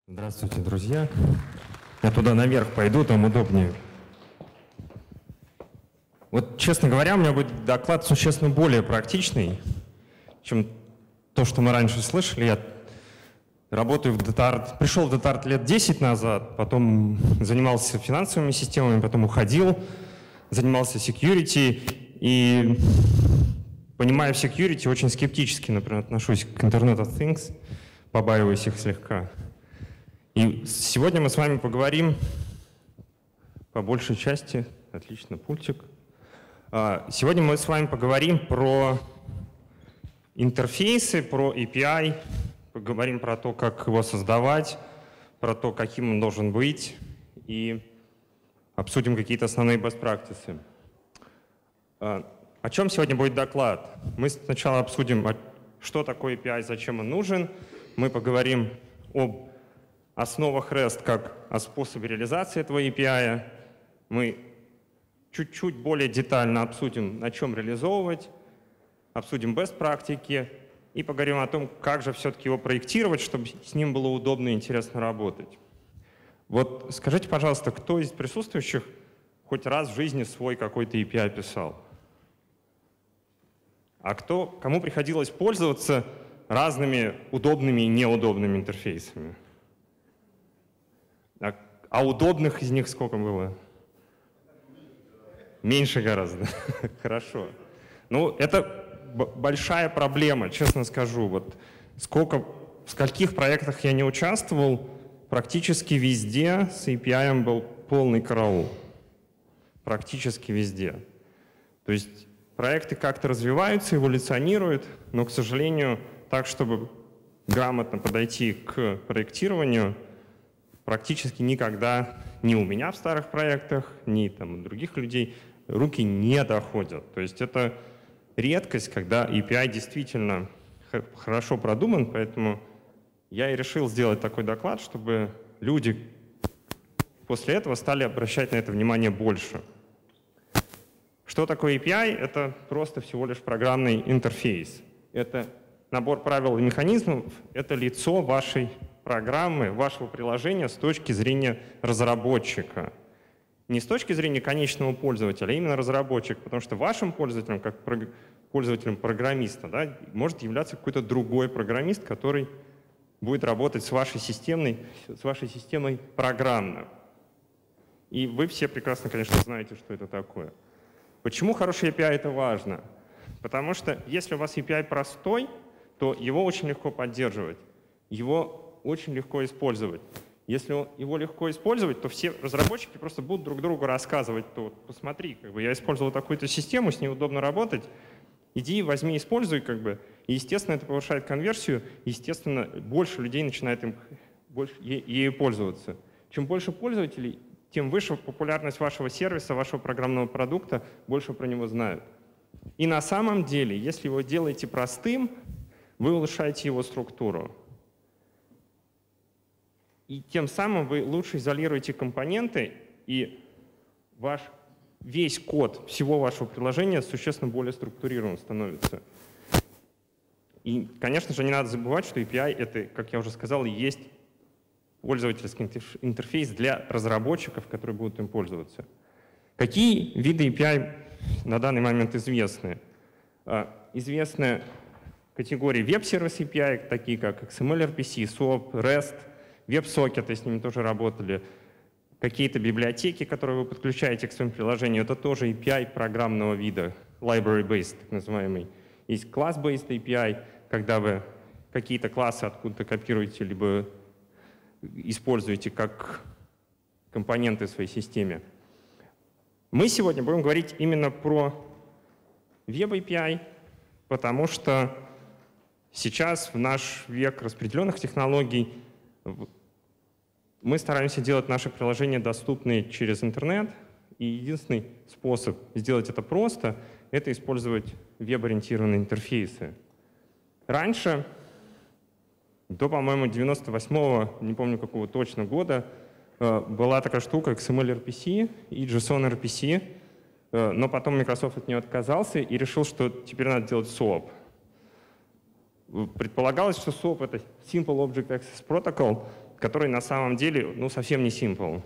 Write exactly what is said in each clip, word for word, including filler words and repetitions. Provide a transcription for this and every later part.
Здравствуйте, друзья. Я туда наверх пойду, там удобнее. Вот, честно говоря, у меня будет доклад существенно более практичный, чем то, что мы раньше слышали. Я работаю в DataArt, пришел в DataArt лет десять назад, потом занимался финансовыми системами, потом уходил, занимался security. И, понимая в security, очень скептически, например, отношусь к Internet of Things, побаиваюсь их слегка. И сегодня мы с вами поговорим по большей части, отлично, пультик. Сегодня мы с вами поговорим про интерфейсы, про эй пи ай, поговорим про то, как его создавать, про то, каким он должен быть, и обсудим какие-то основные best practices. О чем сегодня будет доклад? Мы сначала обсудим, что такое эй пи ай, зачем он нужен. Мы поговорим об основах REST как о способе реализации этого эй пи ай. Мы чуть-чуть более детально обсудим, на чем реализовывать, обсудим best практики и поговорим о том, как же все-таки его проектировать, чтобы с ним было удобно и интересно работать. Вот скажите, пожалуйста, кто из присутствующих хоть раз в жизни свой какой-то эй пи ай писал? А кто, кому приходилось пользоваться разными удобными и неудобными интерфейсами? А, а удобных из них сколько было? Меньше гораздо. Хорошо. Ну, это большая проблема, честно скажу. Вот сколько, в скольких проектах я не участвовал, практически везде с эй пи ай был полный караул. Практически везде. То есть проекты как-то развиваются, эволюционируют, но, к сожалению, так, чтобы грамотно подойти к проектированию, практически никогда ни у меня в старых проектах, ни там у других людей руки не доходят. То есть это редкость, когда эй пи ай действительно хорошо продуман, поэтому я и решил сделать такой доклад, чтобы люди после этого стали обращать на это внимание больше. Что такое эй пи ай? Это просто всего лишь программный интерфейс. Это набор правил и механизмов, это лицо вашей программы, вашего приложения с точки зрения разработчика. Не с точки зрения конечного пользователя, а именно разработчик, потому что вашим пользователем, как пользователем программиста, да, может являться какой-то другой программист, который будет работать с вашей системой, с вашей системой программно. И вы все прекрасно, конечно, знаете, что это такое. Почему хороший эй пи ай это важно? Потому что если у вас эй пи ай простой, то его очень легко поддерживать, его очень легко использовать. Если его легко использовать, то все разработчики просто будут друг другу рассказывать, то посмотри, как бы я использовал такую-то систему, с ней удобно работать, иди, возьми, используй, как бы. И, естественно, это повышает конверсию, естественно, больше людей начинает им, больше, ею пользоваться. Чем больше пользователей, тем выше популярность вашего сервиса, вашего программного продукта, больше про него знают. И на самом деле, если вы делаете простым, вы улучшаете его структуру. И тем самым вы лучше изолируете компоненты, и ваш весь код всего вашего приложения существенно более структурирован становится. И, конечно же, не надо забывать, что эй пи ай — это, как я уже сказал, есть пользовательский интерфейс для разработчиков, которые будут им пользоваться. Какие виды эй пи ай на данный момент известны? Известны категории веб-сервис эй пи ай, такие как икс эм эль ар пи си, соап, REST, веб-сокеты, с ними тоже работали. Какие-то библиотеки, которые вы подключаете к своему приложению, это тоже эй пи ай программного вида, library-based, так называемый. Есть class-based эй пи ай, когда вы какие-то классы откуда-то копируете, либо используете как компоненты в своей системе. Мы сегодня будем говорить именно про веб-эй пи ай, потому что сейчас, в наш век распределенных технологий, мы стараемся делать наши приложения доступны через интернет, и единственный способ сделать это просто — это использовать веб-ориентированные интерфейсы. Раньше, до, по-моему, девяносто восьмого, не помню какого точно года, была такая штука икс эм эль ар пи си и JSON ар пи си, но потом Microsoft от нее отказался и решил, что теперь надо делать соап. Предполагалось, что соап — это Simple Object Access Protocol, который на самом деле ну, совсем не simple.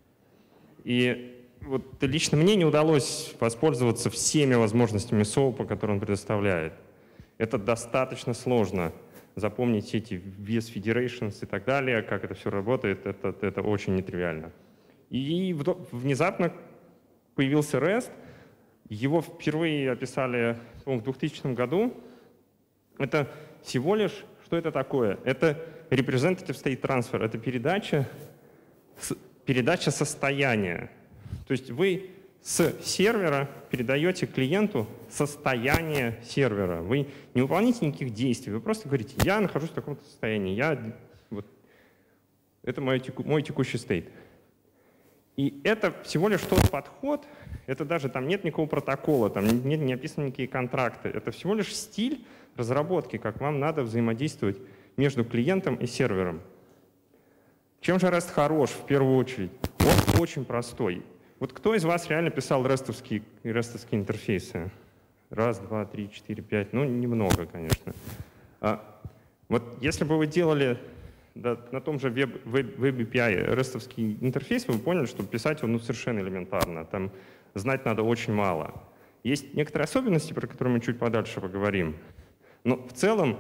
И вот лично мне не удалось воспользоваться всеми возможностями соупа, которые он предоставляет. Это достаточно сложно. Запомнить эти вес federations и так далее, как это все работает, это, это очень нетривиально. И внезапно появился REST. Его впервые описали, по-моему, в двухтысячном году. Это всего лишь, что это такое? Это representative state transfer, это передача, передача состояния. То есть вы с сервера передаете клиенту состояние сервера. Вы не выполняете никаких действий, вы просто говорите, я нахожусь в таком состоянии, я, вот, это мой, теку, мой текущий стейт. И это всего лишь тот подход, это даже там нет никакого протокола, там нет, не описаны никакие контракты, это всего лишь стиль разработки, как вам надо взаимодействовать между клиентом и сервером. Чем же REST хорош в первую очередь? Он очень простой. Вот кто из вас реально писал рестовские, рестовские интерфейсы? Раз, два, три, четыре, пять. Ну, немного, конечно. А, вот если бы вы делали да, на том же Web, Web, Web эй пи ай рестовский интерфейс, вы бы поняли, что писать его ну, совершенно элементарно. Там знать надо очень мало. Есть некоторые особенности, про которые мы чуть подальше поговорим. Но в целом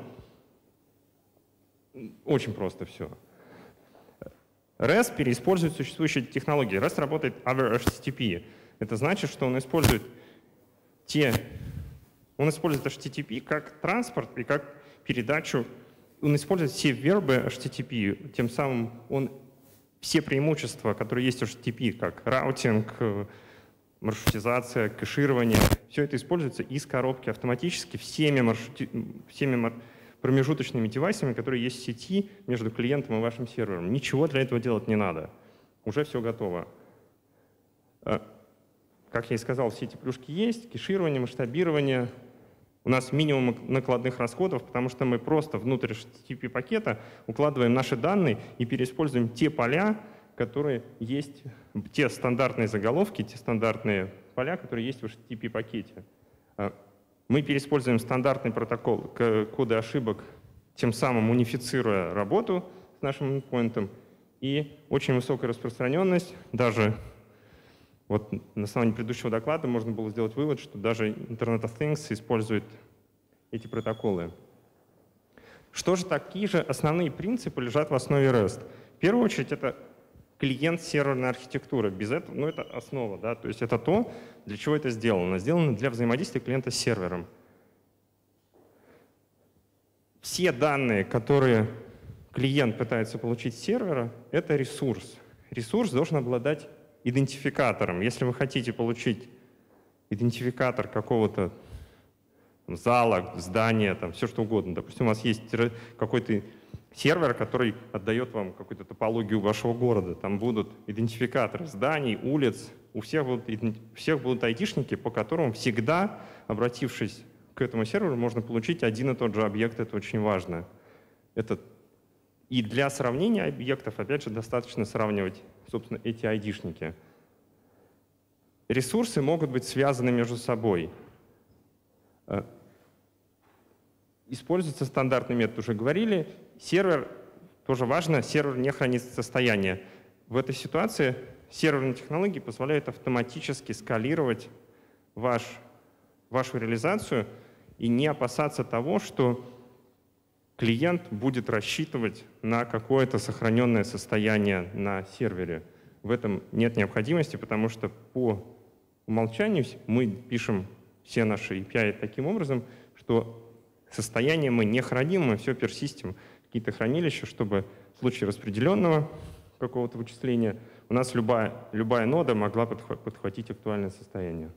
очень просто все. REST переиспользует существующие технологии. REST работает over эйч ти ти пи. Это значит, что он использует те, он использует эйч ти ти пи как транспорт и как передачу. Он использует все вербы эйч ти ти пи. Тем самым он все преимущества, которые есть в эйч ти ти пи, как раутинг, маршрутизация, кэширование, все это используется из коробки автоматически всеми, маршрути... всеми промежуточными девайсами, которые есть в сети между клиентом и вашим сервером. Ничего для этого делать не надо. Уже все готово. Как я и сказал, все эти плюшки есть. Кэширование, масштабирование. У нас минимум накладных расходов, потому что мы просто внутрь эйч ти ти пи пакета укладываем наши данные и переиспользуем те поля, которые есть, те стандартные заголовки, те стандартные поля, которые есть в эйч ти ти пи пакете. Мы переиспользуем стандартный протокол кода ошибок, тем самым унифицируя работу с нашим endpoint, и очень высокая распространенность. Даже вот на основании предыдущего доклада можно было сделать вывод, что даже Internet of Things использует эти протоколы. Что же такие же основные принципы лежат в основе REST? В первую очередь это клиент-серверная архитектура. Без этого, ну это основа, да, то есть это то, для чего это сделано. Сделано для взаимодействия клиента с сервером. Все данные, которые клиент пытается получить с сервера, это ресурс. Ресурс должен обладать идентификатором. Если вы хотите получить идентификатор какого-то зала, здания, там, все что угодно, допустим, у вас есть какой-то сервер, который отдает вам какую-то топологию вашего города. Там будут идентификаторы зданий, улиц. У всех будут, у всех будут айтишники, по которым всегда, обратившись к этому серверу, можно получить один и тот же объект. Это очень важно. Это... И для сравнения объектов, опять же, достаточно сравнивать, собственно, эти айдишники. Ресурсы могут быть связаны между собой. Используется стандартный метод, уже говорили. Сервер, тоже важно, сервер не хранит состояние. В этой ситуации серверные технологии позволяют автоматически скалировать ваш, вашу реализацию и не опасаться того, что клиент будет рассчитывать на какое-то сохраненное состояние на сервере. В этом нет необходимости, потому что по умолчанию мы пишем все наши эй пи ай таким образом, что состояние мы не храним, мы все персистим в какие-то хранилища, чтобы в случае распределенного какого-то вычисления у нас любая, любая нода могла подхватить актуальное состояние.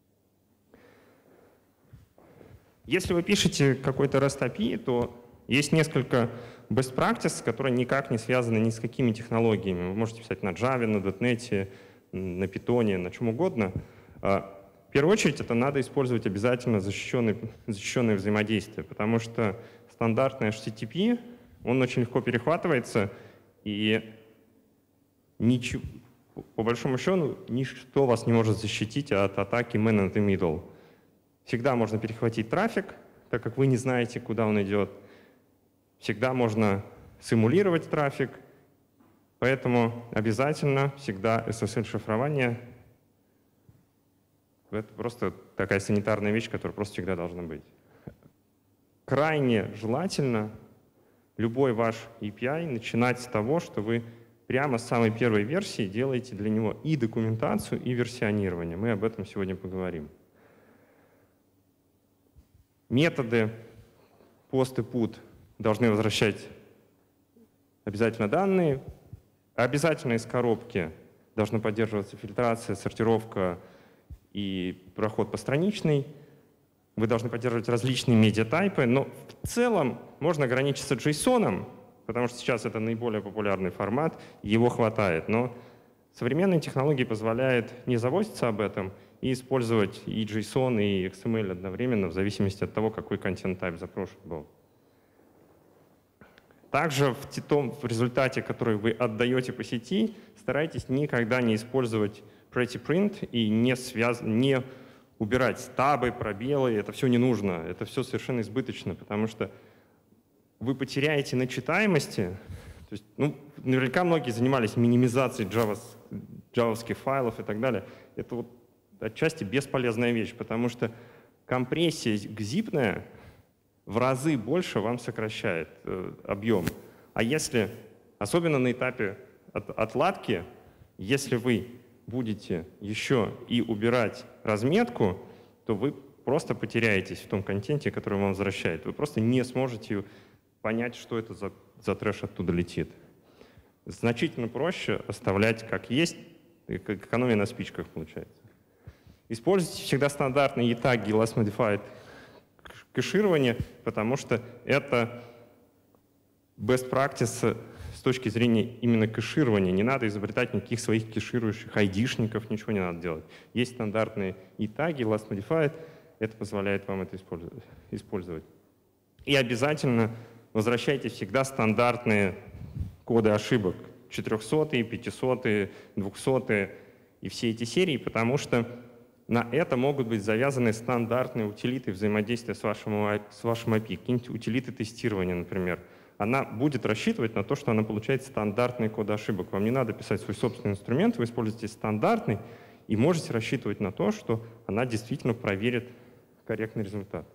Если вы пишете какой-то REST эй пи ай, то есть несколько best practices, которые никак не связаны ни с какими технологиями. Вы можете писать на Java, на .дот нет, на Python, на чем угодно. В первую очередь это надо использовать обязательно защищенное, защищенное взаимодействие, потому что стандартный эйч ти ти пи, он очень легко перехватывается, и ничего, по большому счету ничто вас не может защитить от атаки man in the middle. Всегда можно перехватить трафик, так как вы не знаете, куда он идет. Всегда можно симулировать трафик Поэтому обязательно всегда эс эс эль-шифрование — это просто такая санитарная вещь, которая просто всегда должна быть. Крайне желательно любой ваш эй пи ай начинать с того, что вы прямо с самой первой версии делаете для него и документацию, и версионирование. Мы об этом сегодня поговорим. Методы пост и put должны возвращать обязательно данные. Обязательно из коробки должна поддерживаться фильтрация, сортировка и проход постраничный. Вы должны поддерживать различные медиатайпы, но в целом можно ограничиться джейсоном, потому что сейчас это наиболее популярный формат, его хватает. Но современные технологии позволяют не заботиться об этом и использовать и JSON, и икс эм эль одновременно, в зависимости от того, какой контент-тайп запрошен был. Также в том в результате, который вы отдаете по сети, старайтесь никогда не использовать pretty print и не, связ... не убирать стабы, пробелы. Это все не нужно, это все совершенно избыточно, потому что вы потеряете на читаемости. То есть, ну, наверняка многие занимались минимизацией джавас, джавовских файлов и так далее. Это вот отчасти бесполезная вещь, потому что компрессия гзипная в разы больше вам сокращает э, объем. А если, особенно на этапе от, отладки, если вы будете еще и убирать разметку, то вы просто потеряетесь в том контенте, который вам возвращает. Вы просто не сможете понять, что это за, за трэш оттуда летит. Значительно проще оставлять как есть, как экономия на спичках получается. Используйте всегда стандартные и таги last modified кэширование, потому что это best practice с точки зрения именно кэширования. Не надо изобретать никаких своих кэширующих айдишников, ничего не надо делать. Есть стандартные и таги last modified, это позволяет вам это использовать. И обязательно возвращайте всегда стандартные коды ошибок, четырехсотые, пятисотые, двухсотые и все эти серии, потому что на это могут быть завязаны стандартные утилиты взаимодействия с вашим, с вашим эй пи ай, какие-нибудь утилиты тестирования, например. Она будет рассчитывать на то, что она получает стандартные коды ошибок. Вам не надо писать свой собственный инструмент, вы используете стандартный и можете рассчитывать на то, что она действительно проверит корректный результат.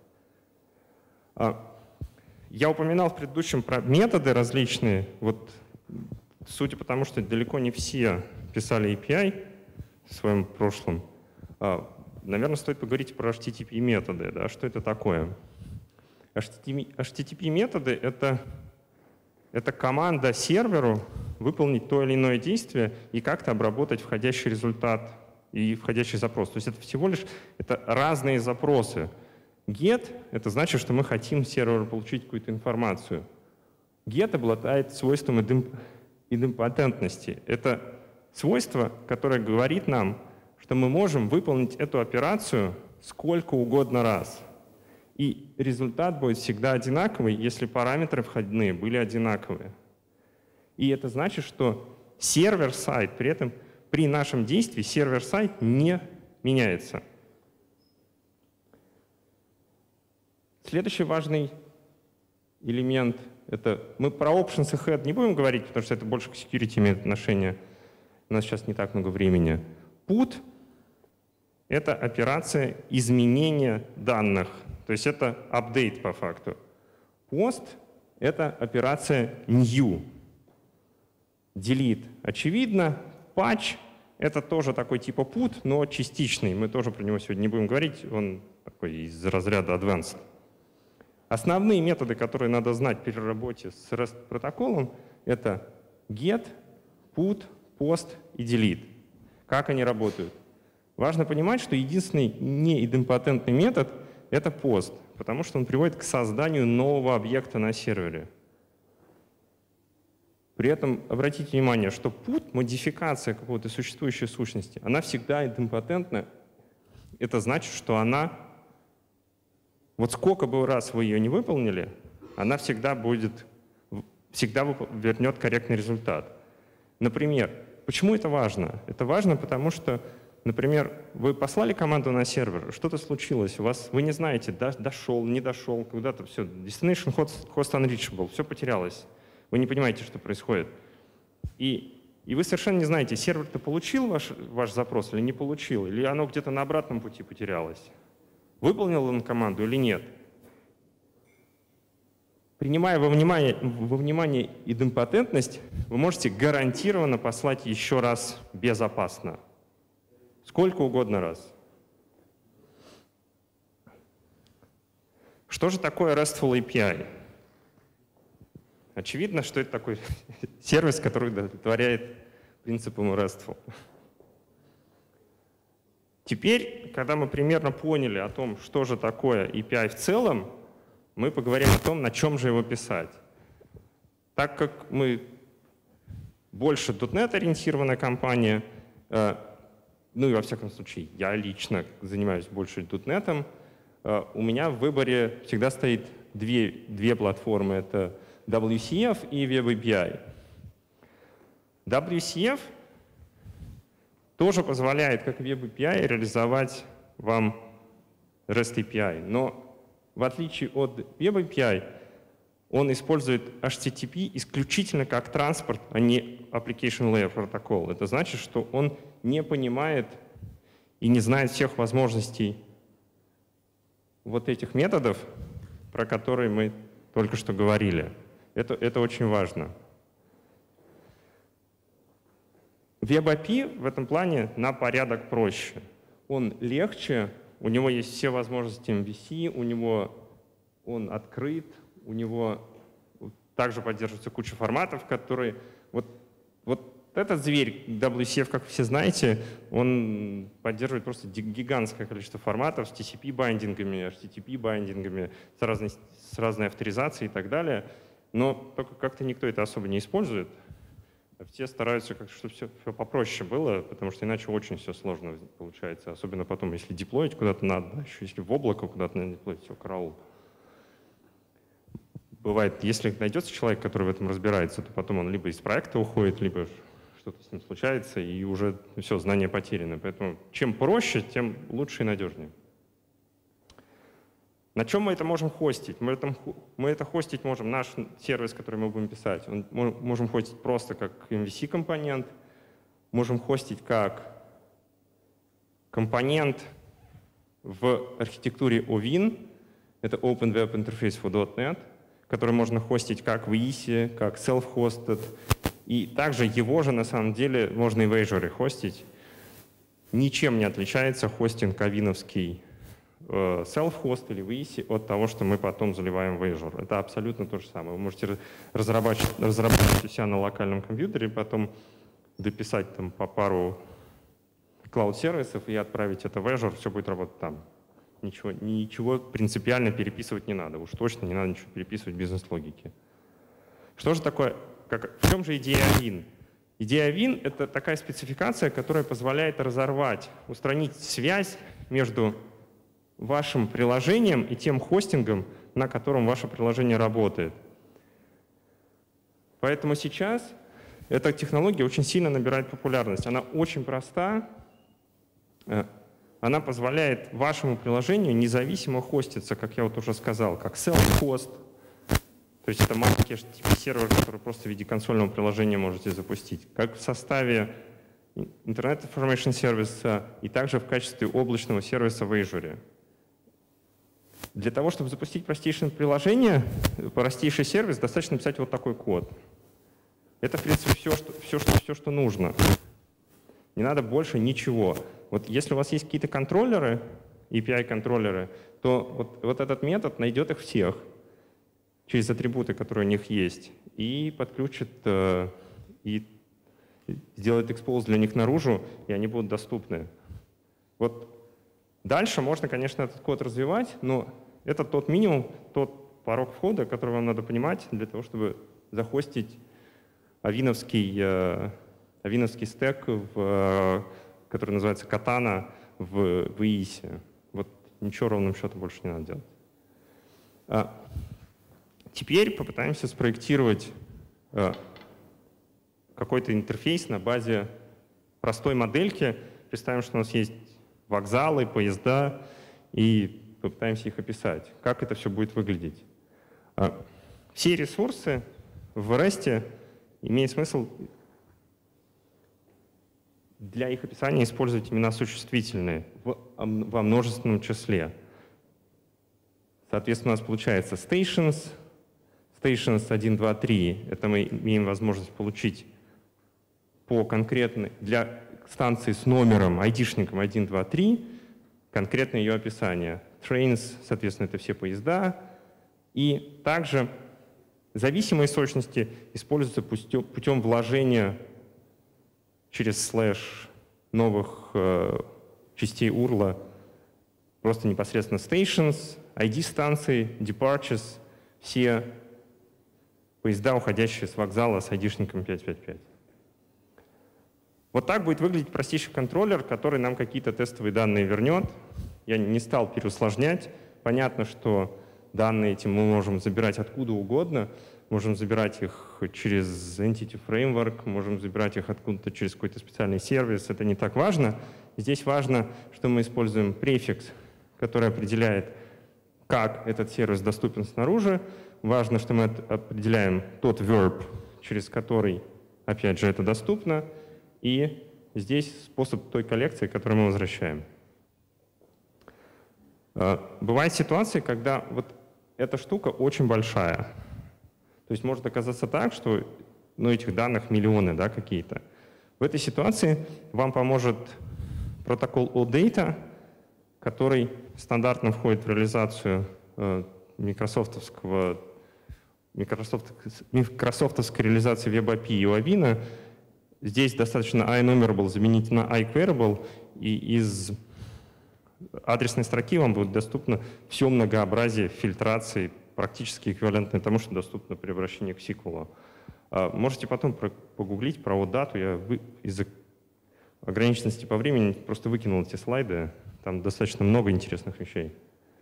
Я упоминал в предыдущем про методы различные. Вот, судя по тому, что далеко не все писали эй пи ай в своем прошлом, наверное, стоит поговорить про эйч ти ти пи-методы. Да? Что это такое? эйч ти ти пи-методы — это, это команда серверу выполнить то или иное действие и как-то обработать входящий результат и входящий запрос. То есть это всего лишь это разные запросы. Get — это значит, что мы хотим серверу получить какую-то информацию. Get обладает свойством идемпотентности. Это свойство, которое говорит нам, что мы можем выполнить эту операцию сколько угодно раз. И результат будет всегда одинаковый, если параметры входные были одинаковые. И это значит, что сервер-сайд, при этом при нашем действии сервер-сайд не меняется. Следующий важный элемент — это мы про options и head не будем говорить, потому что это больше к security имеет отношение. У нас сейчас не так много времени. Put — это операция изменения данных, то есть это апдейт по факту. Post — это операция new. Delete — очевидно. Patch — это тоже такой типа put, но частичный. Мы тоже про него сегодня не будем говорить, он такой из разряда advanced. Основные методы, которые надо знать при работе с REST протоколом, это get, put, post и delete. Как они работают? Важно понимать, что единственный неидемпотентный метод — это post, потому что он приводит к созданию нового объекта на сервере. При этом обратите внимание, что put, модификация какой-то существующей сущности, она всегда идемпотентна. Это значит, что она, вот сколько бы раз вы ее не выполнили, она всегда будет, всегда вернет корректный результат. Например, почему это важно? Это важно, потому что, например, вы послали команду на сервер, что-то случилось, у вас, вы не знаете, дошел, не дошел, куда-то все, destination host, host unreachable, все потерялось. Вы не понимаете, что происходит. И И вы совершенно не знаете, сервер-то получил ваш, ваш запрос или не получил, или оно где-то на обратном пути потерялось. Выполнил он команду или нет. Принимая во внимание, во внимание идемпотентность, вы можете гарантированно послать еще раз безопасно. Сколько угодно раз. Что же такое RESTful эй пи ай? Очевидно, что это такой сервис, который удовлетворяет принципам RESTful. Теперь, когда мы примерно поняли о том, что же такое эй пи ай в целом, мы поговорим о том, на чем же его писать. Так как мы больше .дот нет-ориентированная компания, э, ну и во всяком случае я лично занимаюсь больше .дот нет, э, у меня в выборе всегда стоит две, две платформы. Это дабл ю си эф и Web эй пи ай. дабл ю си эф тоже позволяет, как Web эй пи ай, реализовать вам REST эй пи ай. Но в отличие от Web эй пи ай, он использует эйч ти ти пи исключительно как транспорт, а не Application Layer Protocol. Это значит, что он не понимает и не знает всех возможностей вот этих методов, про которые мы только что говорили. Это, это очень важно. Web эй пи ай в этом плане на порядок проще. Он легче, у него есть все возможности эм ви си, у него он открыт, у него также поддерживается куча форматов, которые… Вот, вот этот зверь дабл ю си эф, как все знаете, он поддерживает просто гигантское количество форматов с ти си пи-байдингами, эйч ти ти пи-байдингами, с разной, с разной авторизацией и так далее. Но только как-то никто это особо не использует. Все стараются, чтобы все, все попроще было, потому что иначе очень все сложно получается. Особенно потом, если деплоить куда-то надо, еще если в облако куда-то надо деплоить, все, караул. Бывает, если найдется человек, который в этом разбирается, то потом он либо из проекта уходит, либо что-то с ним случается, и уже все, знания потеряны. Поэтому чем проще, тем лучше и надежнее. На чем мы это можем хостить? Мы это, мы это хостить можем, наш сервис, который мы будем писать, он, мы можем хостить просто как эм ви си-компонент, можем хостить как компонент в архитектуре о вин, это Open Web Interface for .дот нет, который можно хостить как в и ай эс, как self-hosted, и также его же на самом деле можно и в Azure хостить. Ничем не отличается хостинг авиновский self-host или в и ай эс от того, что мы потом заливаем в Azure. Это абсолютно то же самое. Вы можете разрабатывать, разрабатывать у себя на локальном компьютере, потом дописать там по пару клауд-сервисов и отправить это в Azure, все будет работать там. Ничего, ничего принципиально переписывать не надо. Уж точно не надо ничего переписывать бизнес-логики. Что же такое? Как, в чем же идея Avin? Идея Avin — это такая спецификация, которая позволяет разорвать, устранить связь между вашим приложением и тем хостингом, на котором ваше приложение работает. Поэтому сейчас эта технология очень сильно набирает популярность. Она очень проста. Она позволяет вашему приложению независимо хоститься, как я вот уже сказал, как self-host. То есть это маленький эйч ти ти пи-сервер, который просто в виде консольного приложения можете запустить. Как в составе Internet Information сервиса и также в качестве облачного сервиса в Azure. Для того, чтобы запустить простейшее приложение, простейший сервис, достаточно написать вот такой код. Это, в принципе, все, что, все, что, все, что нужно. Не надо больше ничего. Вот если у вас есть какие-то контроллеры, эй пи ай-контроллеры, то вот, вот этот метод найдет их всех через атрибуты, которые у них есть, и подключит, э, и сделает экспоз для них наружу, и они будут доступны. Вот дальше можно, конечно, этот код развивать, но это тот минимум, тот порог входа, который вам надо понимать для того, чтобы захостить авиновский, э, авиновский стек, в, э, который называется Katana в, в и ай эс. Вот ничего ровным счетом больше не надо делать. А теперь попытаемся спроектировать э, какой-то интерфейс на базе простой модельки. Представим, что у нас есть вокзалы, поезда, и попытаемся их описать. Как это все будет выглядеть? Все ресурсы в REST имеет смысл для их описания использовать имена существительные в, во множественном числе. Соответственно, у нас получается stations, stations один, два, три. Это мы имеем возможность получить по конкретной, для станции с номером, айдишником один, два, три, конкретное ее описание. Trains, соответственно, это все поезда. И также зависимые сущности используются путем, путем вложения через слэш новых э, частей урла, просто непосредственно stations, ай ди станции, departures, все поезда, уходящие с вокзала с айдишником пять пять пять. Вот так будет выглядеть простейший контроллер, который нам какие-то тестовые данные вернет. Я не стал переусложнять. Понятно, что данные эти мы можем забирать откуда угодно. Можем забирать их через Entity Framework, можем забирать их откуда-то через какой-то специальный сервис. Это не так важно. Здесь важно, что мы используем префикс, который определяет, как этот сервис доступен снаружи. Важно, что мы определяем тот verb, через который, опять же, это доступно. И здесь способ той коллекции, которую мы возвращаем. Бывают ситуации, когда вот эта штука очень большая. То есть может оказаться так, что ну, этих данных миллионы, да, какие-то. В этой ситуации вам поможет протокол OData, который стандартно входит в реализацию э, микрософтовского, микрософт, микрософтовской реализации WebAPI и Avina. Здесь достаточно iNumerable заменить на iQueryable, и из адресной строки вам будет доступно все многообразие фильтраций, практически эквивалентное тому, что доступно при обращении к сиквелу. Можете потом погуглить про OData. Я из-за ограниченности по времени просто выкинул эти слайды. Там достаточно много интересных вещей.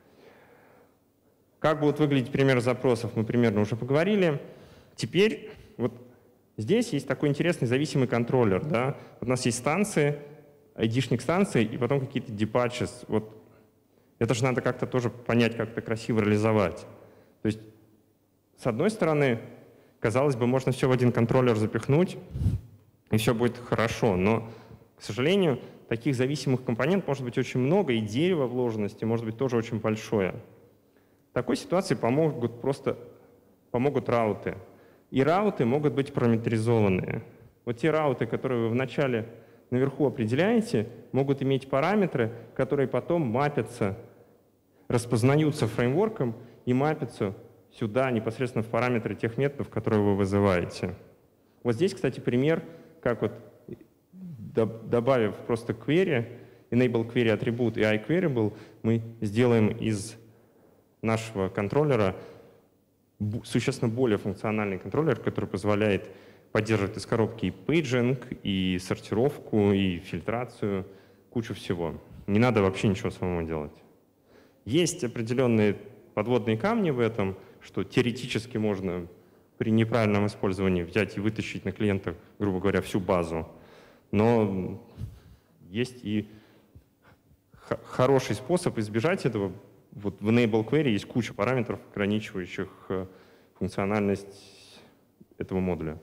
Как будут выглядеть примеры запросов, мы примерно уже поговорили. Теперь вот здесь есть такой интересный зависимый контроллер. Да? У нас есть станции, айдишник станции, и потом какие-то departures. Вот это же надо как-то тоже понять, как это красиво реализовать. То есть, с одной стороны, казалось бы, можно все в один контроллер запихнуть, и все будет хорошо. Но, к сожалению, таких зависимых компонентов может быть очень много, и дерево вложенности может быть тоже очень большое. В такой ситуации помогут просто помогут рауты. И рауты могут быть параметризованные. Вот те рауты, которые вы вначале наверху определяете, могут иметь параметры, которые потом мапятся, распознаются фреймворком и мапятся сюда непосредственно в параметры тех методов, которые вы вызываете. Вот здесь, кстати, пример, как вот добавив просто query, enable query атрибут и iQueryable, мы сделаем из нашего контроллера существенно более функциональный контроллер, который позволяет поддерживать из коробки и пейджинг, и сортировку, и фильтрацию, кучу всего. Не надо вообще ничего самому делать. Есть определенные подводные камни в этом, что теоретически можно при неправильном использовании взять и вытащить на клиента, грубо говоря, всю базу. Но есть и хороший способ избежать этого. Вот в Enable Query есть куча параметров, ограничивающих функциональность этого модуля.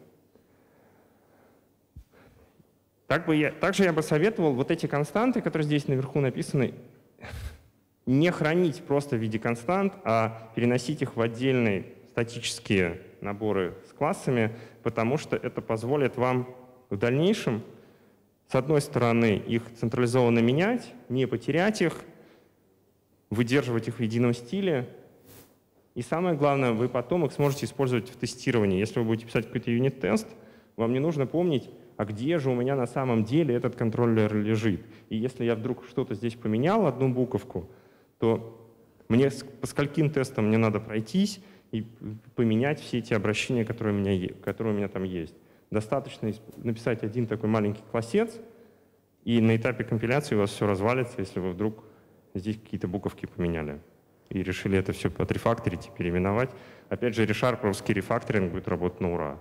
Так бы я, также я бы советовал вот эти константы, которые здесь наверху написаны, не хранить просто в виде констант, а переносить их в отдельные статические наборы с классами, потому что это позволит вам в дальнейшем, с одной стороны, их централизованно менять, не потерять их, выдерживать их в едином стиле. И самое главное, вы потом их сможете использовать в тестировании. Если вы будете писать какой-то юнит-тест, вам не нужно помнить, а где же у меня на самом деле этот контроллер лежит. И если я вдруг что-то здесь поменял, одну буковку, то мне по скольким тестам мне надо пройтись и поменять все эти обращения, которые у меня, которые у меня там есть. Достаточно написать один такой маленький классец, и на этапе компиляции у вас все развалится, если вы вдруг здесь какие-то буковки поменяли. И решили это все отрефакторить и переименовать. Опять же, решарповский рефакторинг будет работать на ура.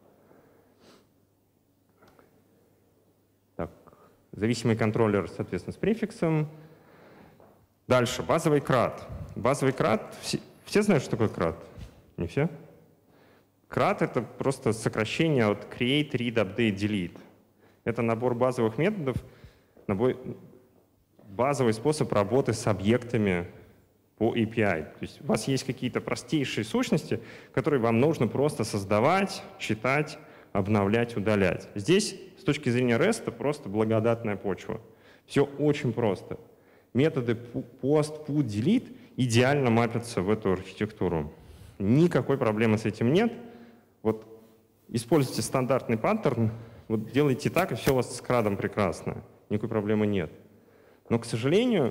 Так, зависимый контроллер, соответственно, с префиксом. Дальше, базовый крат. Базовый крат, все, все знают, что такое крат? Не все? Крат — это просто сокращение от create, read, update, delete. Это набор базовых методов, набор, базовый способ работы с объектами по эй пи ай. То есть у вас есть какие-то простейшие сущности, которые вам нужно просто создавать, читать, обновлять, удалять. Здесь с точки зрения REST просто благодатная почва. Все очень просто. Методы post, put, delete идеально мапятся в эту архитектуру. Никакой проблемы с этим нет. Вот используйте стандартный паттерн, вот делайте так, и все у вас с крадом прекрасно. Никакой проблемы нет. Но, к сожалению,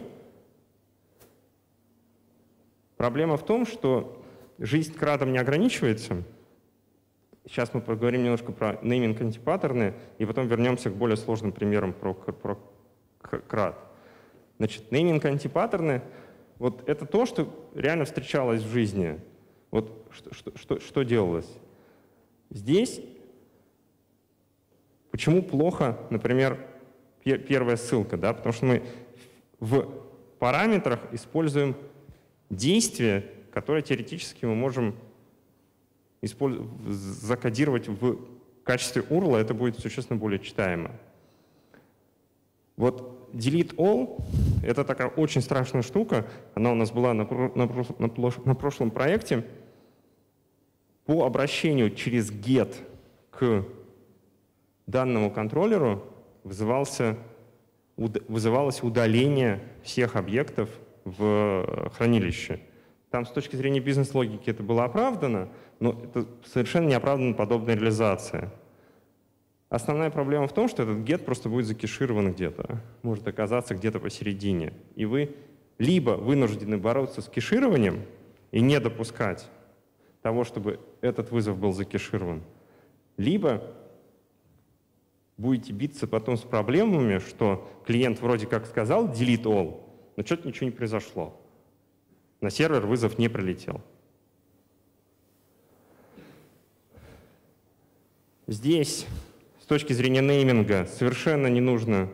проблема в том, что жизнь крадом не ограничивается. Сейчас мы поговорим немножко про нейминг антипаттерны, и потом вернемся к более сложным примерам про, про крад. Значит, нейминг антипаттерны — вот это то, что реально встречалось в жизни. Вот что, что, что, что делалось? Здесь почему плохо, например, первая ссылка, да? Потому что мы в параметрах используем действия, которые теоретически мы можем закодировать в качестве ю ар эл, это будет существенно более читаемо. Вот delete all — это такая очень страшная штука. Она у нас была на, на, на, на прошлом проекте. По обращению через get к данному контроллеру вызывался, вызывалось удаление всех объектов в хранилище. Там с точки зрения бизнес-логики это было оправдано, но это совершенно неоправданно подобная реализация. Основная проблема в том, что этот get просто будет закеширован где-то, может оказаться где-то посередине. И вы либо вынуждены бороться с кешированием и не допускать того, чтобы этот вызов был закеширован, либо будете биться потом с проблемами, что клиент вроде как сказал delete all, но что-то ничего не произошло. На сервер вызов не прилетел. Здесь, с точки зрения нейминга, совершенно не нужно...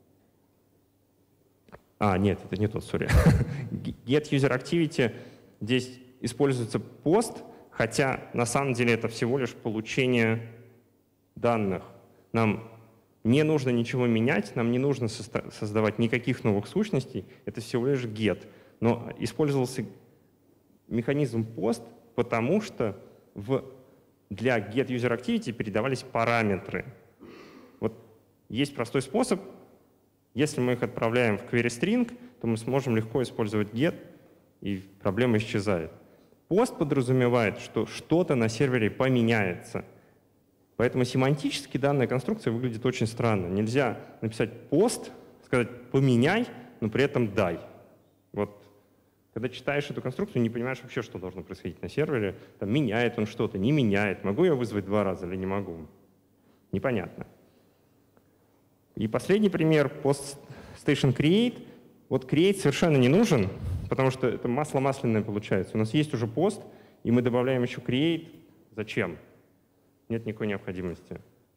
А, нет, это не тот, сори. Get user activity, здесь используется пост, хотя на самом деле это всего лишь получение данных. Нам не нужно ничего менять, нам не нужно создавать никаких новых сущностей, это всего лишь get. Но использовался механизм post, потому что в, для getUserActivity передавались параметры. Вот есть простой способ. Если мы их отправляем в queryString, то мы сможем легко использовать get, и проблема исчезает. Post подразумевает, что что-то на сервере поменяется. Поэтому семантически данная конструкция выглядит очень странно. Нельзя написать post, сказать «поменяй», но при этом «дай». Вот. Когда читаешь эту конструкцию, не понимаешь вообще, что должно происходить на сервере. Там, меняет он что-то, не меняет. Могу я вызвать два раза или не могу? Непонятно. И последний пример — post station create. Вот create совершенно не нужен, потому что это масло масляное получается. У нас есть уже пост, и мы добавляем еще create. Зачем? Нет никакой необходимости.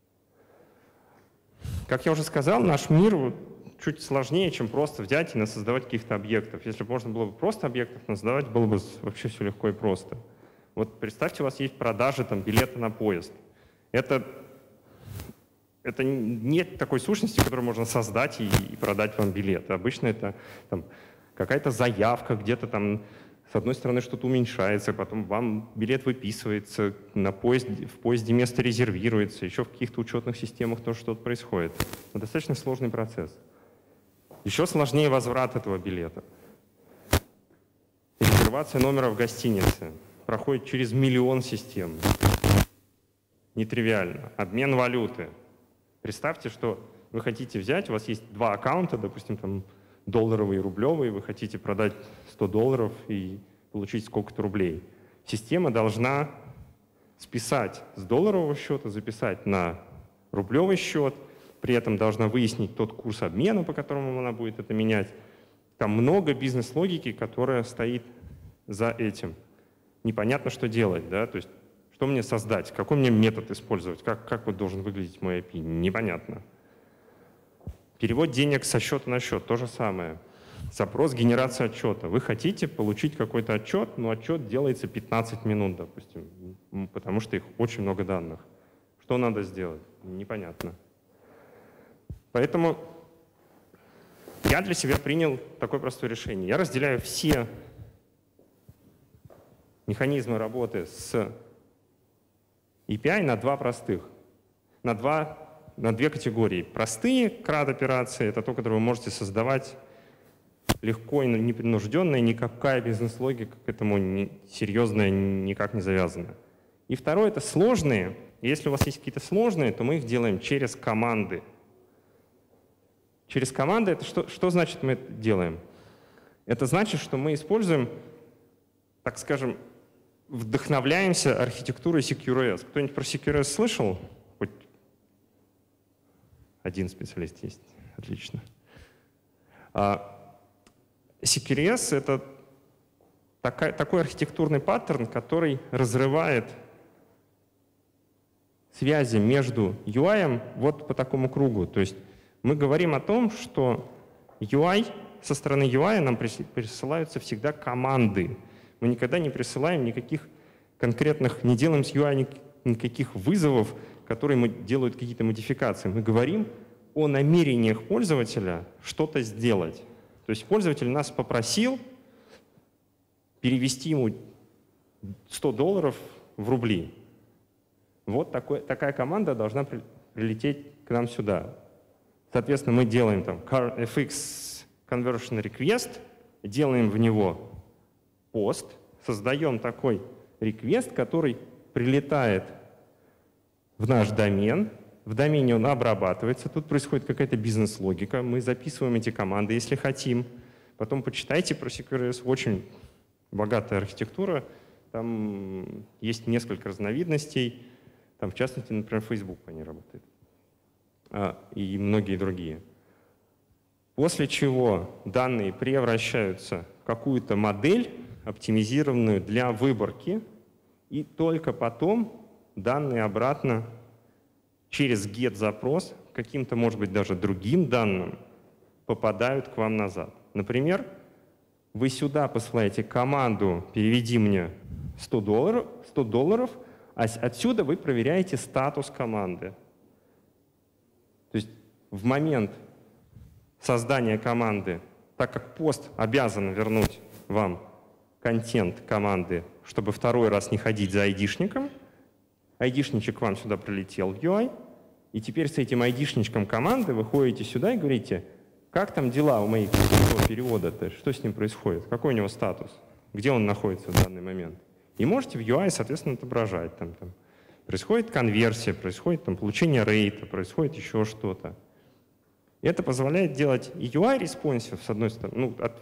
Как я уже сказал, наш мир чуть сложнее, чем просто взять и насоздавать каких-то объектов. Если бы можно было бы просто объектов насоздавать, было бы вообще все легко и просто. Вот представьте, у вас есть продажи там, билета на поезд. Это, это нет такой сущности, которую можно создать и, и продать вам билет. Обычно это там, какая-то заявка, где-то там с одной стороны что-то уменьшается, потом вам билет выписывается, на поезде, в поезде место резервируется, еще в каких-то учетных системах тоже что-то происходит. Это достаточно сложный процесс. Еще сложнее возврат этого билета. Резервация номера в гостинице проходит через миллион систем. Нетривиально. Обмен валюты. Представьте, что вы хотите взять, у вас есть два аккаунта, допустим, там долларовый и рублевый, вы хотите продать сто долларов и получить сколько-то рублей. Система должна списать с долларового счета, записать на рублевый счет, при этом должна выяснить тот курс обмена, по которому она будет это менять. Там много бизнес-логики, которая стоит за этим. Непонятно, что делать, да, то есть что мне создать, какой мне метод использовать, как, как вот должен выглядеть мой эй пи ай, непонятно. Перевод денег со счета на счет, то же самое. Запрос, генерация отчета. Вы хотите получить какой-то отчет, но отчет делается пятнадцать минут, допустим, потому что их очень много данных. Что надо сделать? Непонятно. Поэтому я для себя принял такое простое решение. Я разделяю все механизмы работы с эй пи ай на два простых, на, два, на две категории. Простые крад-операции — это то, которое вы можете создавать легко и непринужденно, и никакая бизнес-логика к этому не, серьезная никак не завязана. И второе — это сложные. Если у вас есть какие-то сложные, то мы их делаем через команды. Через команды — это что, что значит мы это делаем? Это значит, что мы используем, так скажем, вдохновляемся архитектурой си кью ар эс. Кто-нибудь про си кью ар эс слышал? Хоть один специалист есть. Отлично. си кью ар эс — это такая, такой архитектурный паттерн, который разрывает связи между ю ай вот по такому кругу. То есть мы говорим о том, что ю ай, со стороны ю ай нам присылаются всегда команды. Мы никогда не присылаем никаких конкретных, не делаем с ю ай никаких вызовов, которые мы делают какие-то модификации. Мы говорим о намерениях пользователя что-то сделать. То есть пользователь нас попросил перевести ему сто долларов в рубли. Вот такой, такая команда должна при, прилететь к нам сюда. Соответственно, мы делаем там эф икс conversion request, делаем в него пост, создаем такой request, который прилетает в наш домен. В домене он обрабатывается. Тут происходит какая-то бизнес-логика. Мы записываем эти команды, если хотим. Потом почитайте про си кью ар эс. Очень богатая архитектура. Там есть несколько разновидностей. Там, в частности, например, Facebook по ней работает. А, и многие другие. После чего данные превращаются в какую-то модель, оптимизированную для выборки, и только потом данные обратно через get-запрос каким-то, может быть, даже другим данным попадают к вам назад. Например, вы сюда посылаете команду «переведи мне сто долларов», сто долларов, а отсюда вы проверяете статус команды. То есть в момент создания команды, так как пост обязан вернуть вам контент команды, чтобы второй раз не ходить за айдишником, айдишничек вам сюда прилетел в ю ай, и теперь с этим айдишничком команды вы ходите сюда и говорите, как там дела у моих перевода-то, что с ним происходит, какой у него статус, где он находится в данный момент. И можете в ю ай, соответственно, отображать. Там, там. Происходит конверсия, происходит там, получение рейта, происходит еще что-то. И это позволяет делать и ю ай-респонсив, с одной стороны. Ну, от,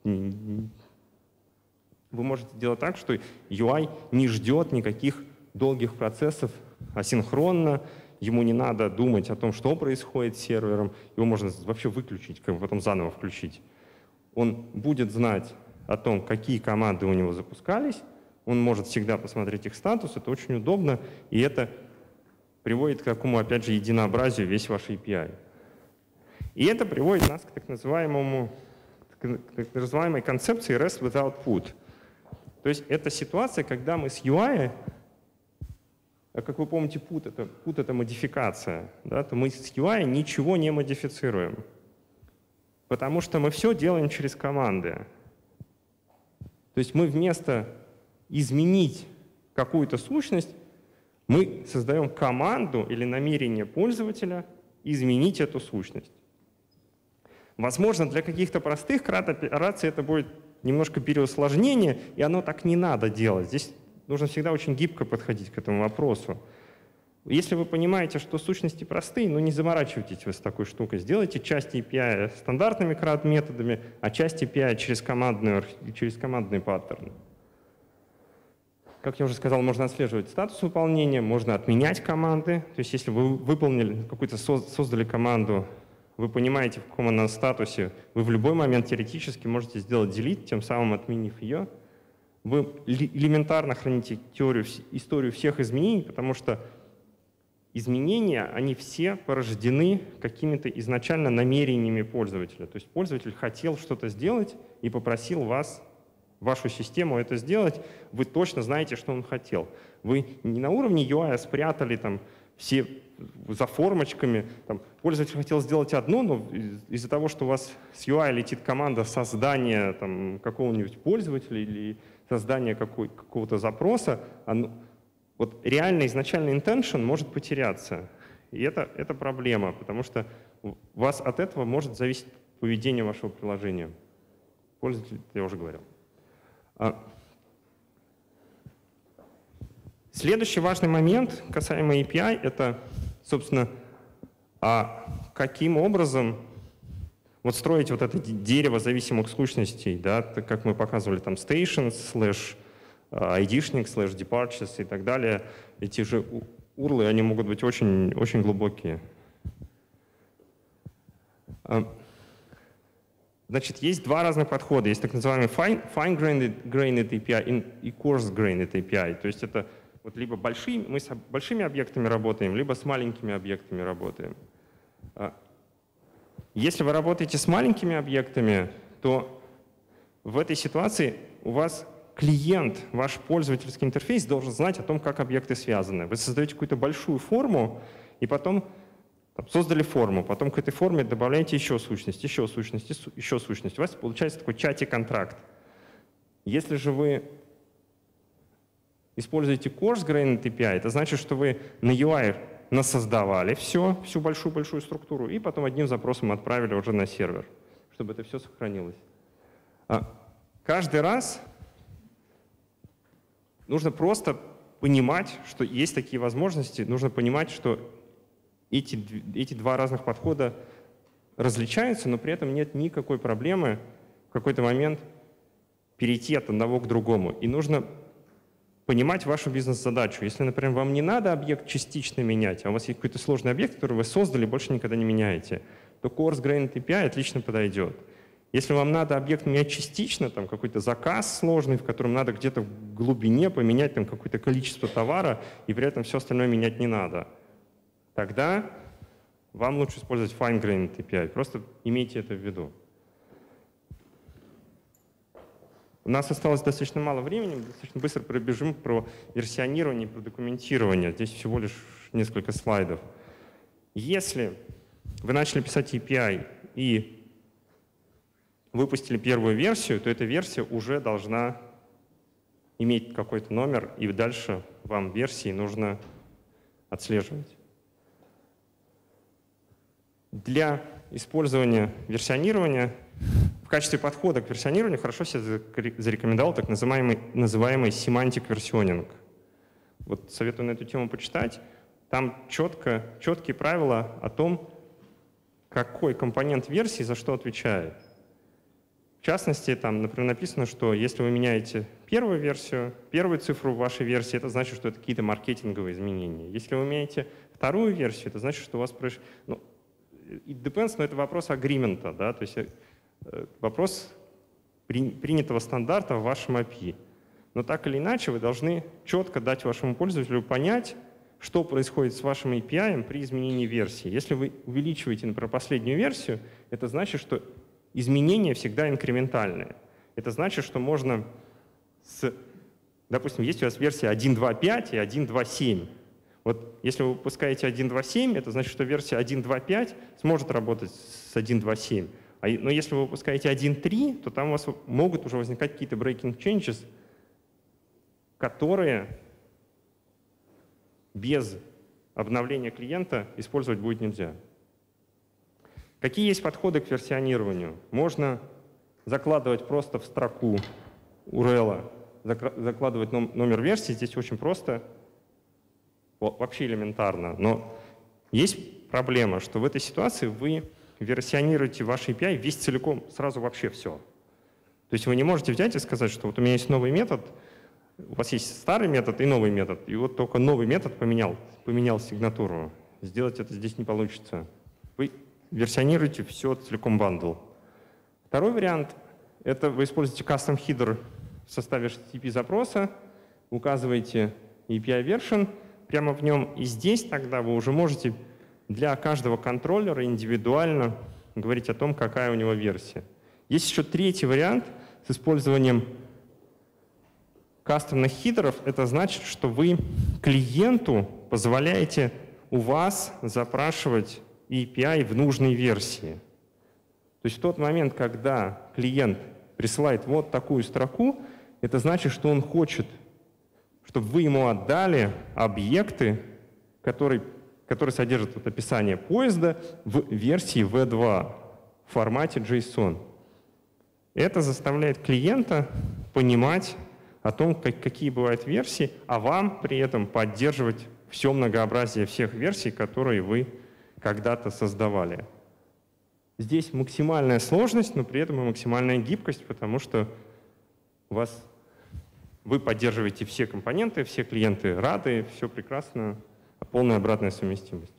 вы можете делать так, что ю ай не ждет никаких долгих процессов асинхронно, ему не надо думать о том, что происходит с сервером, его можно вообще выключить, как бы потом заново включить. Он будет знать о том, какие команды у него запускались, он может всегда посмотреть их статус, это очень удобно, и это приводит к такому, опять же, единообразию весь ваш эй пи ай. И это приводит нас к так называемому, к так называемой концепции REST without put. То есть это ситуация, когда мы с ю ай, а как вы помните, put это, put это модификация, да, то мы с ю ай ничего не модифицируем, потому что мы все делаем через команды. То есть мы вместо изменить какую-то сущность, мы создаем команду или намерение пользователя изменить эту сущность. Возможно, для каких-то простых крат-операций это будет немножко переусложнение, и оно так не надо делать. Здесь нужно всегда очень гибко подходить к этому вопросу. Если вы понимаете, что сущности простые, ну не заморачивайтесь вы с такой штукой. Сделайте часть эй пи ай стандартными крат-методами, а часть эй пи ай через, через командные паттерны. Как я уже сказал, можно отслеживать статус выполнения, можно отменять команды. То есть если вы выполнили какую-то, создали команду, вы понимаете, в каком она статусе, вы в любой момент теоретически можете сделать delete, тем самым отменив ее. Вы элементарно храните теорию, историю всех изменений, потому что изменения, они все порождены какими-то изначально намерениями пользователя. То есть пользователь хотел что-то сделать и попросил вас, вашу систему это сделать, вы точно знаете, что он хотел. Вы не на уровне ю ай спрятали там все за формочками. Там, пользователь хотел сделать одно, но из-за того, что у вас с ю ай летит команда создания там, какого-нибудь пользователя или создания какой, какого-то запроса, оно, вот реально изначальный intention может потеряться. И это, это проблема, потому что у вас от этого может зависеть поведение вашего приложения. Пользователь, я уже говорил. Следующий важный момент, касаемо эй пи ай, это, собственно, а каким образом вот строить вот это дерево зависимых сущностей, да, как мы показывали, там, stations, slash айдишник, slash departures и так далее. Эти же урлы, они могут быть очень, очень глубокие. Значит, есть два разных подхода. Есть так называемый fine-grained эй пи ай и coarse-grained эй пи ай. То есть это вот либо большие, мы с большими объектами работаем, либо с маленькими объектами работаем. Если вы работаете с маленькими объектами, то в этой ситуации у вас клиент, ваш пользовательский интерфейс должен знать о том, как объекты связаны. Вы создаете какую-то большую форму, и потом там, создали форму, потом к этой форме добавляете еще сущность, еще сущность, еще сущность. У вас получается такой чате-контракт. Если же вы используете coarse-grained эй пи ай, это значит, что вы на ю ай насоздавали все, всю большую-большую структуру, и потом одним запросом отправили уже на сервер, чтобы это все сохранилось. А каждый раз нужно просто понимать, что есть такие возможности, нужно понимать, что эти, эти два разных подхода различаются, но при этом нет никакой проблемы в какой-то момент перейти от одного к другому. И нужно понимать вашу бизнес-задачу. Если, например, вам не надо объект частично менять, а у вас есть какой-то сложный объект, который вы создали, больше никогда не меняете, то coarse-grained эй пи ай отлично подойдет. Если вам надо объект менять частично, там какой-то заказ сложный, в котором надо где-то в глубине поменять там какое-то количество товара, и при этом все остальное менять не надо, тогда вам лучше использовать fine-grained эй пи ай. Просто имейте это в виду. У нас осталось достаточно мало времени, мы достаточно быстро пробежим про версионирование и про документирование. Здесь всего лишь несколько слайдов. Если вы начали писать эй пи ай и выпустили первую версию, то эта версия уже должна иметь какой-то номер, и дальше вам версии нужно отслеживать. Для использования версионирования в качестве подхода к версионированию хорошо себе зарекомендовал так называемый, называемый semantic versioning. Вот советую на эту тему почитать. Там четко, четкие правила о том, какой компонент версии за что отвечает. В частности, там, например, написано, что если вы меняете первую версию, первую цифру в вашей версии, это значит, что это какие-то маркетинговые изменения. Если вы меняете вторую версию, это значит, что у вас произошло... Ну, it depends, но это вопрос агримента, да, то есть вопрос принятого стандарта в вашем эй пи ай. Но так или иначе вы должны четко дать вашему пользователю понять, что происходит с вашим эй пи ай при изменении версии. Если вы увеличиваете, например, последнюю версию, это значит, что изменения всегда инкрементальные. Это значит, что можно с, допустим, есть у вас версия один точка два точка пять и один точка два точка семь. Вот если вы выпускаете один точка два точка семь, это значит, что версия один точка два точка пять сможет работать с один точка два точка семь. А, но если вы выпускаете один точка три, то там у вас могут уже возникать какие-то breaking changes, которые без обновления клиента использовать будет нельзя. Какие есть подходы к версионированию? Можно закладывать просто в строку ю ар эл, закладывать номер версии. Здесь очень просто, вообще элементарно. Но есть проблема, что в этой ситуации вы версионируете ваш эй пи ай весь целиком, сразу вообще все. То есть вы не можете взять и сказать, что вот у меня есть новый метод, у вас есть старый метод и новый метод, и вот только новый метод поменял, поменял сигнатуру. Сделать это здесь не получится. Вы версионируете все целиком бандл. Второй вариант — это вы используете custom header в составе эйч ти ти пи запроса, указываете эй пи ай version прямо в нем, и здесь тогда вы уже можете для каждого контроллера индивидуально говорить о том, какая у него версия. Есть еще третий вариант с использованием кастомных хидеров. Это значит, что вы клиенту позволяете у вас запрашивать эй пи ай в нужной версии. То есть в тот момент, когда клиент присылает вот такую строку, это значит, что он хочет, чтобы вы ему отдали объекты, которые, которые содержат вот описание поезда в версии ви два в формате JSON. Это заставляет клиента понимать о том, как, какие бывают версии, а вам при этом поддерживать все многообразие всех версий, которые вы когда-то создавали. Здесь максимальная сложность, но при этом и максимальная гибкость, потому что у вас, вы поддерживаете все компоненты, все клиенты рады, все прекрасно, полная обратная совместимость.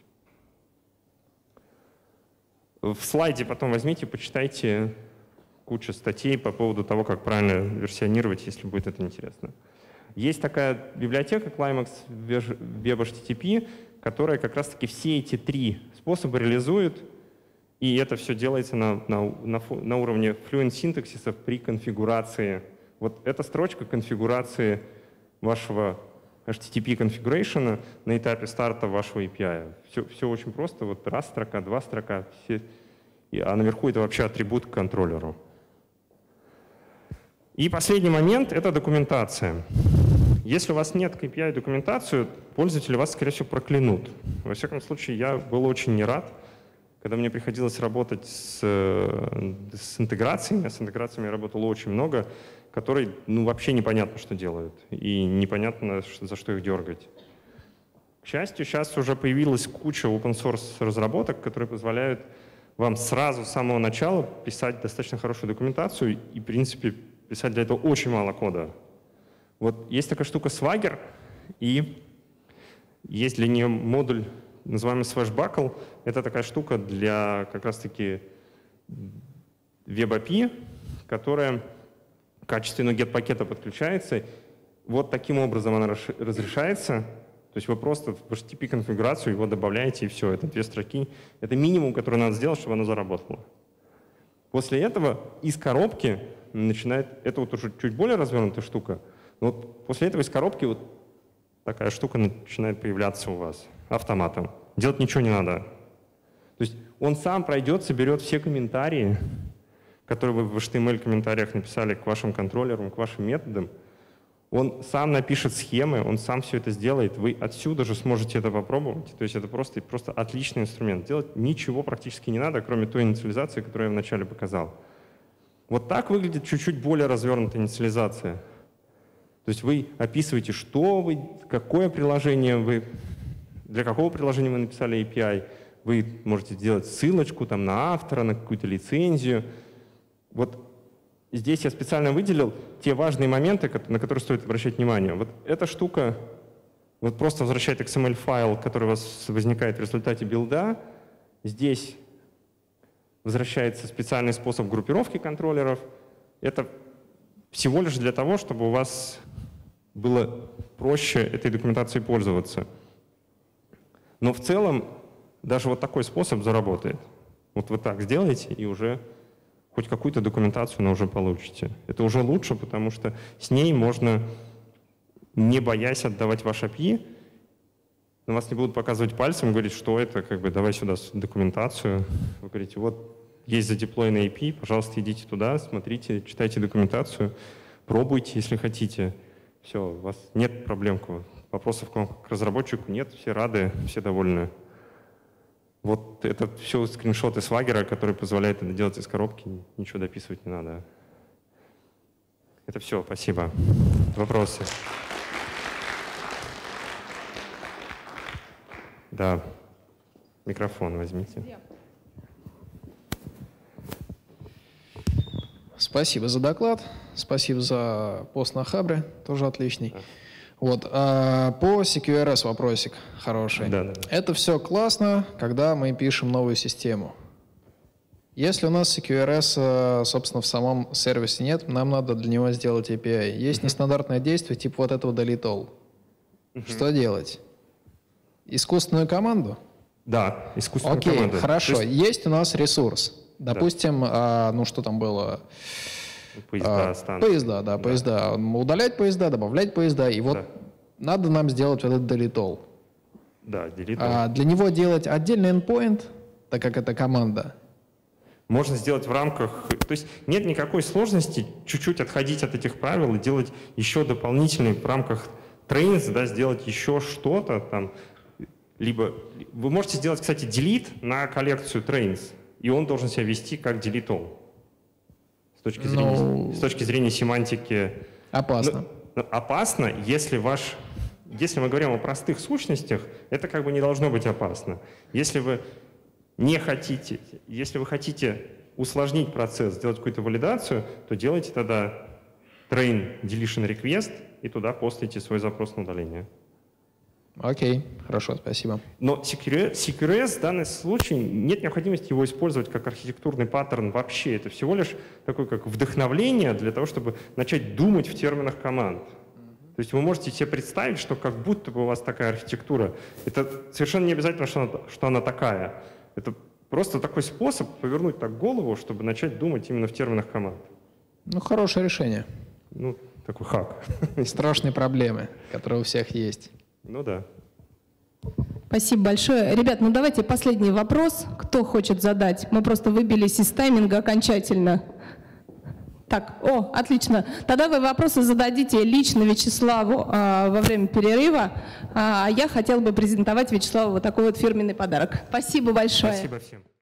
В слайде потом возьмите, почитайте кучу статей по поводу того, как правильно версионировать, если будет это интересно. Есть такая библиотека Climax WebHTTP, которая как раз-таки все эти три способа реализует, и это все делается на, на, на, на уровне Fluent синтаксиса при конфигурации. Вот эта строчка конфигурации вашего эйч ти ти пи configuration на этапе старта вашего эй пи ай. Все, все очень просто. Вот раз строка, два строка, все, а наверху это вообще атрибут к контроллеру. И последний момент — это документация. Если у вас нет к эй пи ай документацию, пользователи вас, скорее всего, проклянут. Во всяком случае, я был очень не рад, когда мне приходилось работать с, с интеграциями. С интеграциями я работал очень много, которые ну, вообще непонятно, что делают. И непонятно, за что их дергать. К счастью, сейчас уже появилась куча open-source разработок, которые позволяют вам сразу с самого начала писать достаточно хорошую документацию и, в принципе, писать для этого очень мало кода. Вот есть такая штука Swagger, и есть для нее модуль, называемый Swashbuckle. Это такая штука для как раз-таки веб эй пи ай, которая в качестве get-пакета подключается. Вот таким образом она разрешается. То есть вы просто в эйч ти ти пи-конфигурацию его добавляете, и все. Это две строки. Это минимум, который надо сделать, чтобы оно заработало. После этого из коробки начинает... Это вот уже чуть более развернутая штука. Но вот после этого из коробки вот такая штука начинает появляться у вас автоматом. Делать ничего не надо. То есть он сам пройдет, соберет все комментарии, которые вы в эйч ти эм эль-комментариях написали к вашим контроллерам, к вашим методам. Он сам напишет схемы, он сам все это сделает. Вы отсюда же сможете это попробовать. То есть это просто, просто отличный инструмент. Делать ничего практически не надо, кроме той инициализации, которую я вначале показал. Вот так выглядит чуть-чуть более развернутая инициализация. То есть вы описываете, что вы, какое приложение вы, для какого приложения вы написали эй пи ай. Вы можете сделать ссылочку там, на автора, на какую-то лицензию. Вот здесь я специально выделил те важные моменты, на которые стоит обращать внимание. Вот эта штука вот просто возвращает икс эм эль-файл, который у вас возникает в результате билда. Здесь возвращается специальный способ группировки контроллеров. Это всего лишь для того, чтобы у вас было проще этой документацией пользоваться. Но в целом даже вот такой способ заработает. Вот вы так сделаете, и уже хоть какую-то документацию, но уже получите. Это уже лучше, потому что с ней можно, не боясь отдавать ваш эй пи ай, на вас не будут показывать пальцем, говорить, что это, как бы, давай сюда документацию. Вы говорите, вот есть задеплойный эй пи ай, пожалуйста, идите туда, смотрите, читайте документацию, пробуйте, если хотите. Все, у вас нет проблем, вопросов к разработчику нет, все рады, все довольны. Вот это все скриншоты Swagger, который позволяет это делать из коробки, ничего дописывать не надо. Это все, спасибо. Вопросы? Да, микрофон возьмите. Спасибо за доклад, спасибо за пост на Хабре, тоже отличный. Да. Вот, а по си кью ар эс вопросик хороший. Да, да, да. Это все классно, когда мы пишем новую систему. Если у нас си кью ар эс, собственно, в самом сервисе нет, нам надо для него сделать эй пи ай. Есть uh-huh. нестандартное действие, типа вот этого delete all. Uh-huh. Что делать? Искусственную команду? Да, искусственную Окей, команду. хорошо. Есть... есть у нас ресурс. Допустим, да. а, ну что там было? Поезда, а, станции. Поезда, да, да, поезда. Удалять поезда, добавлять поезда. И вот да. надо нам сделать вот этот delete all. Да, delete all. А для него делать отдельный endpoint, так как это команда. Можно сделать в рамках... То есть нет никакой сложности чуть-чуть отходить от этих правил и делать еще дополнительные в рамках trains, да, сделать еще что-то там. Либо вы можете сделать, кстати, delete на коллекцию trains, и он должен себя вести как delete all. С точки зрения, Но... с точки зрения семантики. Опасно. Но, опасно, если ваш... Если мы говорим о простых сущностях, это как бы не должно быть опасно. Если вы не хотите, если вы хотите усложнить процесс, сделать какую-то валидацию, то делайте тогда train deletion request и туда постите свой запрос на удаление. Окей, хорошо, спасибо. Но си кью эс в данном случае нет необходимости его использовать как архитектурный паттерн вообще. Это всего лишь такое как вдохновление для того, чтобы начать думать в терминах команд. То есть вы можете себе представить, что как будто бы у вас такая архитектура. Это совершенно не обязательно, что она, что она такая. Это просто такой способ повернуть так голову, чтобы начать думать именно в терминах команд. Ну, хорошее решение. Ну, такой хак. Страшные проблемы, которые у всех есть. Ну да. Спасибо большое. Ребят, ну давайте последний вопрос. Кто хочет задать? Мы просто выбились из тайминга окончательно. Так, о, отлично. Тогда вы вопросы зададите лично Вячеславу а, во время перерыва. А я хотела бы презентовать Вячеславу вот такой вот фирменный подарок. Спасибо большое. Спасибо всем.